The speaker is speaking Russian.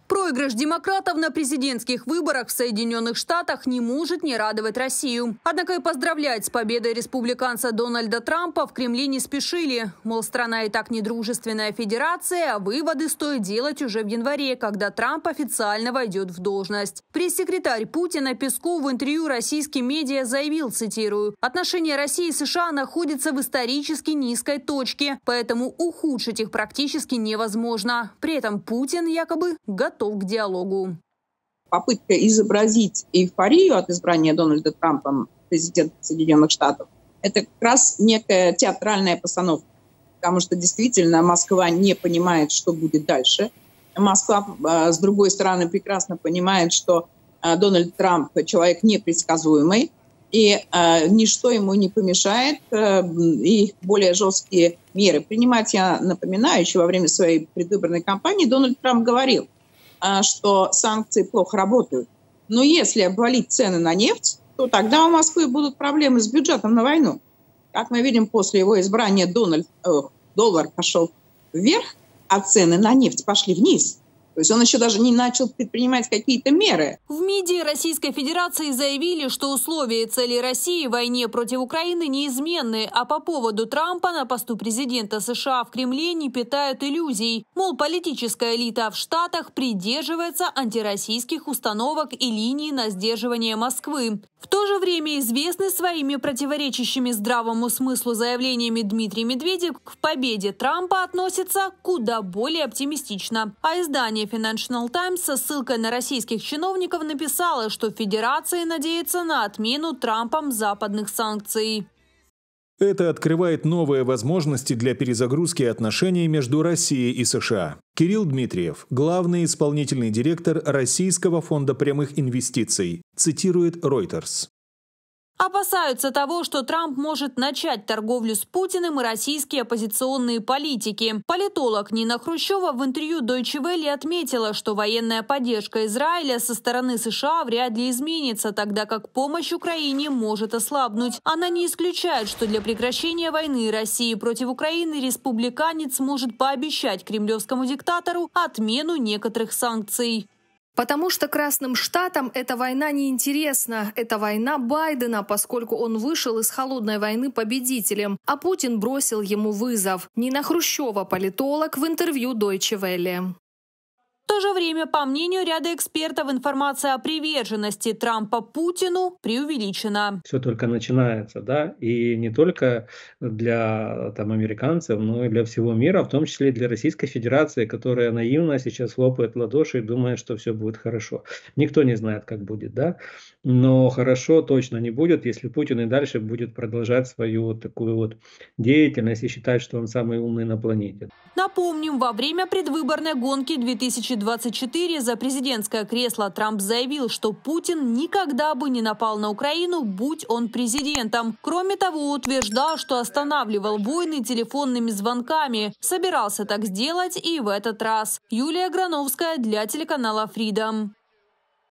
Проигрыш демократов на президентских выборах в Соединенных Штатах не может не радовать Россию. Однако и поздравлять с победой республиканца Дональда Трампа в Кремле не спешили. Мол, страна и так недружественная федерация, а выводы стоит делать уже в январе, когда Трамп официально войдет в должность. Пресс-секретарь Путина Песков в интервью российским медиа заявил, цитирую, «Отношения России и США находятся в исторически низкой точке, поэтому ухудшить их практически невозможно». При этом Путин якобы готов к диалогу. Попытка изобразить эйфорию от избрания Дональда Трампа президентом Соединенных Штатов – это как раз некая театральная постановка, потому что действительно Москва не понимает, что будет дальше. Москва, с другой стороны, прекрасно понимает, что Дональд Трамп – человек непредсказуемый, и ничто ему не помешает и более жесткие меры принимать. Я напоминаю, еще во время своей предвыборной кампании Дональд Трамп говорил, что санкции плохо работают. Но если обвалить цены на нефть, то тогда у Москвы будут проблемы с бюджетом на войну. Как мы видим, после его избрания доллар пошел вверх, а цены на нефть пошли вниз. То есть он еще даже не начал предпринимать какие-то меры. В МИДе Российской Федерации заявили, что условия и цели России в войне против Украины неизменны, а по поводу Трампа на посту президента США в Кремле не питают иллюзий. Мол, политическая элита в Штатах придерживается антироссийских установок и линий на сдерживание Москвы. В то же время известный своими противоречащими здравому смыслу заявлениями Дмитрий Медведев к победе Трампа относится куда более оптимистично. А издание Financial Times со ссылкой на российских чиновников написала, что Федерация надеется на отмену Трампом западных санкций. Это открывает новые возможности для перезагрузки отношений между Россией и США. Кирилл Дмитриев, главный исполнительный директор Российского фонда прямых инвестиций, цитирует Reuters. Опасаются того, что Трамп может начать торговлю с Путиным и российские оппозиционные политики. Политолог Нина Хрущева в интервью Deutsche Welle отметила, что военная поддержка Израиля со стороны США вряд ли изменится, тогда как помощь Украине может ослабнуть. Она не исключает, что для прекращения войны России против Украины республиканец может пообещать кремлевскому диктатору отмену некоторых санкций. Потому что Красным Штатам эта война неинтересна. Это война Байдена, поскольку он вышел из холодной войны победителем, а Путин бросил ему вызов. Нина Хрущева, политолог, в интервью Deutsche Welle. В то же время, по мнению ряда экспертов, информация о приверженности Трампа Путину преувеличена. Все только начинается, да, и не только для американцев, но и для всего мира, в том числе и для Российской Федерации, которая наивно сейчас хлопает в ладоши и думает, что все будет хорошо. Никто не знает, как будет, да, но хорошо точно не будет, если Путин и дальше будет продолжать свою такую деятельность и считать, что он самый умный на планете. Напомним, во время предвыборной гонки 2024 за президентское кресло Трамп заявил, что Путин никогда бы не напал на Украину, будь он президентом. Кроме того, утверждал, что останавливал войны телефонными звонками. Собирался так сделать и в этот раз. Юлия Грановская для телеканала Freedom.